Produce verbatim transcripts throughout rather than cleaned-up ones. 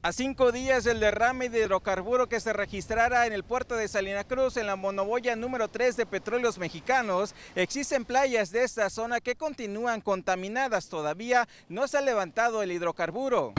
A cinco días del derrame de hidrocarburo que se registrara en el puerto de Salina Cruz, en la monoboya número tres de Petróleos Mexicanos, existen playas de esta zona que continúan contaminadas. Todavía no se ha levantado el hidrocarburo.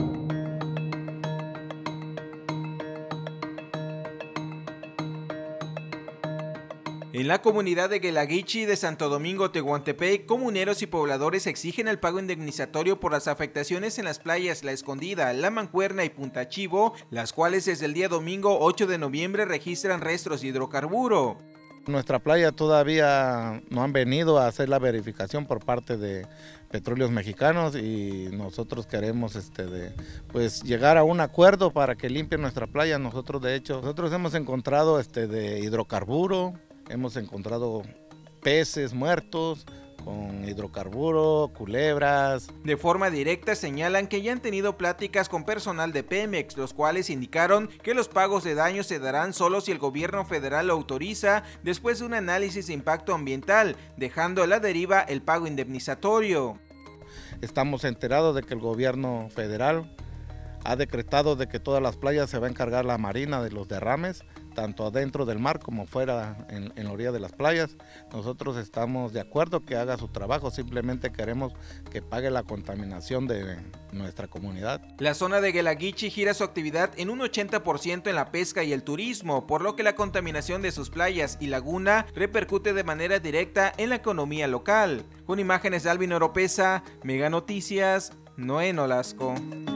En la comunidad de Guelaguichi de Santo Domingo, Tehuantepec, comuneros y pobladores exigen el pago indemnizatorio por las afectaciones en las playas La Escondida, La Mancuerna y Punta Chivo, las cuales desde el día domingo ocho de noviembre registran restos de hidrocarburo. Nuestra playa todavía no han venido a hacer la verificación por parte de Petróleos Mexicanos y nosotros queremos este de, pues, llegar a un acuerdo para que limpien nuestra playa. Nosotros de hecho, nosotros hemos encontrado este de hidrocarburo, hemos encontrado peces muertos con hidrocarburo, culebras. De forma directa señalan que ya han tenido pláticas con personal de Pemex, los cuales indicaron que los pagos de daños se darán solo si el gobierno federal lo autoriza después de un análisis de impacto ambiental, dejando a la deriva el pago indemnizatorio. Estamos enterados de que el gobierno federal ha decretado de que todas las playas se va a encargar la Marina de los derrames, tanto adentro del mar como fuera en, en la orilla de las playas. Nosotros estamos de acuerdo que haga su trabajo, simplemente queremos que pague la contaminación de nuestra comunidad. La zona de Guelaguichi gira su actividad en un ochenta por ciento en la pesca y el turismo, por lo que la contaminación de sus playas y laguna repercute de manera directa en la economía local. Con imágenes de Alvin Oropesa, Mega Noticias, Noé Nolasco.